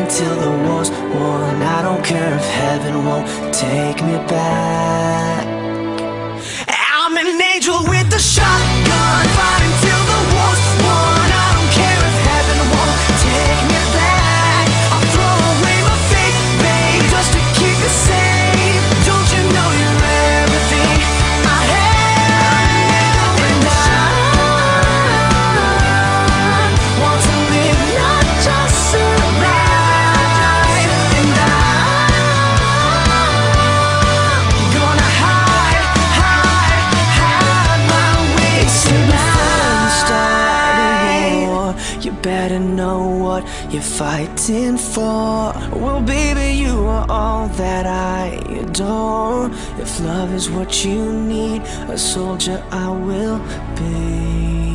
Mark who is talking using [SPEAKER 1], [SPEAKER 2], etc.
[SPEAKER 1] until the war's won. I don't care if heaven won't take me back. I'm an angel with a shotgun, fighting till the war's won. I don't care if heaven won't take me back. I'll throw away my faith, babe, just to keep you safe. Don't you know you're everything I have? And I want to live, not just survive. And I'm gonna hide my way tonight. You better know what you're fighting for. Well, baby, you are all that I adore. If love is what you need, a soldier I will be.